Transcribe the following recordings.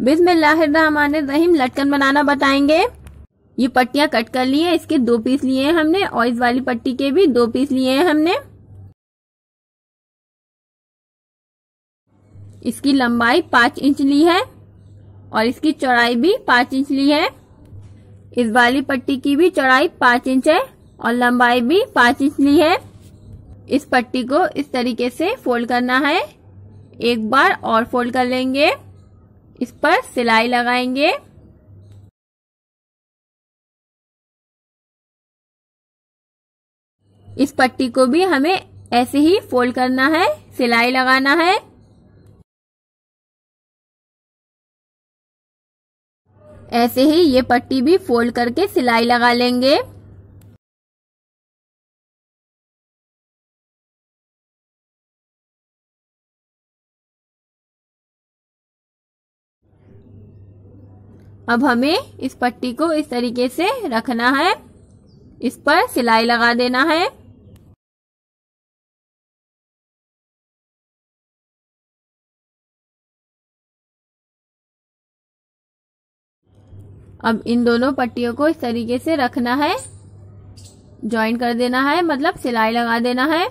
बिस्मिल्लाहिर्रहमानिर्रहीम लटकन बनाना बताएंगे। ये पट्टियां कट कर ली है, इसके 2 पीस लिए हैं हमने और इस वाली पट्टी के भी 2 पीस लिए हैं हमने। इसकी लंबाई 5 इंच ली है और इसकी चौड़ाई भी 5 इंच ली है। इस वाली पट्टी की भी चौड़ाई 5 इंच है और लंबाई भी 5 इंच ली है। इस पट्टी को इस तरीके से फोल्ड करना है, एक बार और फोल्ड कर लेंगे, इस पर सिलाई लगाएंगे। इस पट्टी को भी हमें ऐसे ही फोल्ड करना है, सिलाई लगाना है। ऐसे ही ये पट्टी भी फोल्ड करके सिलाई लगा लेंगे। अब हमें इस पट्टी को इस तरीके से रखना है, इस पर सिलाई लगा देना है। अब इन दोनों पट्टियों को इस तरीके से रखना है, जॉइन कर देना है, मतलब सिलाई लगा देना है।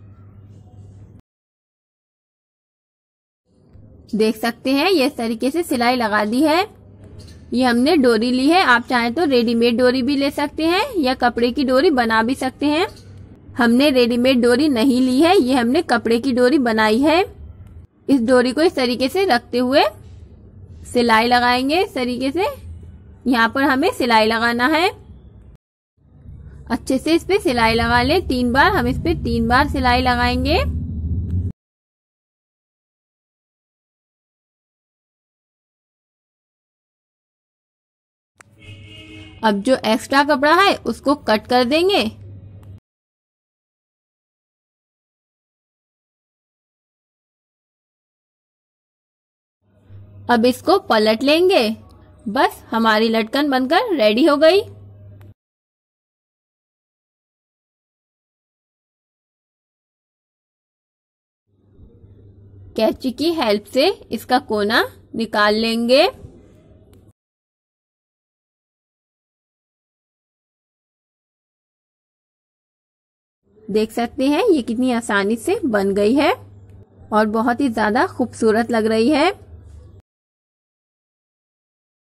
देख सकते हैं ये इस तरीके से सिलाई लगा दी है। ये हमने डोरी ली है, आप चाहें तो रेडीमेड डोरी भी ले सकते हैं या कपड़े की डोरी बना भी सकते हैं। हमने रेडीमेड डोरी नहीं ली है, ये हमने कपड़े की डोरी बनाई है। इस डोरी को इस तरीके से रखते हुए सिलाई लगाएंगे। इस तरीके से यहाँ पर हमें सिलाई लगाना है। अच्छे से इस पे सिलाई लगा ले, 3 बार हम इस पे 3 बार सिलाई लगाएंगे। अब जो एक्स्ट्रा कपड़ा है उसको कट कर देंगे। अब इसको पलट लेंगे। बस हमारी लटकन बनकर रेडी हो गई। कैंची की हेल्प से इसका कोना निकाल लेंगे। देख सकते हैं ये कितनी आसानी से बन गई है और बहुत ही ज्यादा खूबसूरत लग रही है।